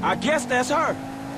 I guess that's her.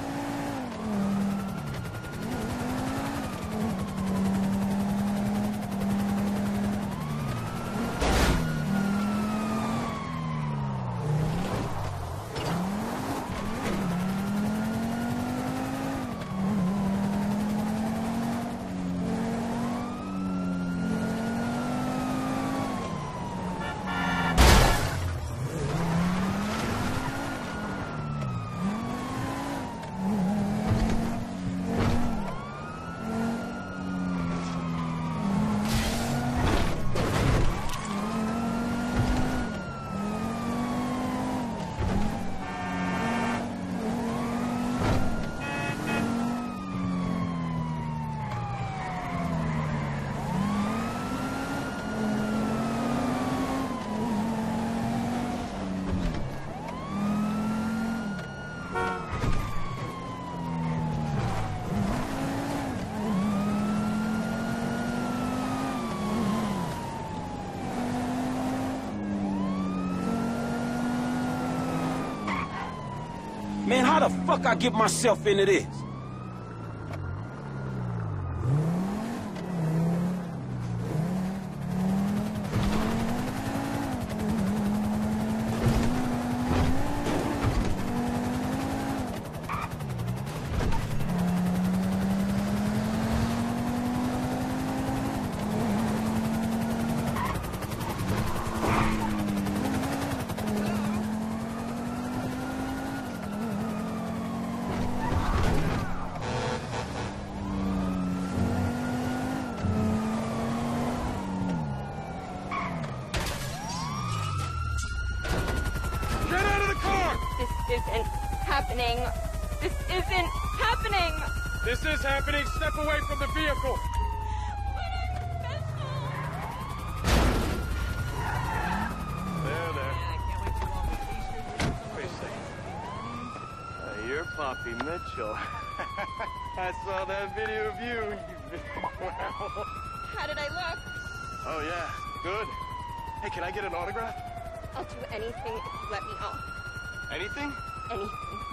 Man, how the fuck I get myself into this? This isn't happening. This isn't happening. This is happening. Step away from the vehicle. There. Wait a second. You're Poppy Mitchell. I saw that video of you. How did I look? Oh, yeah. Good. Hey, can I get an autograph? I'll do anything if you let me off. Anything? Anything.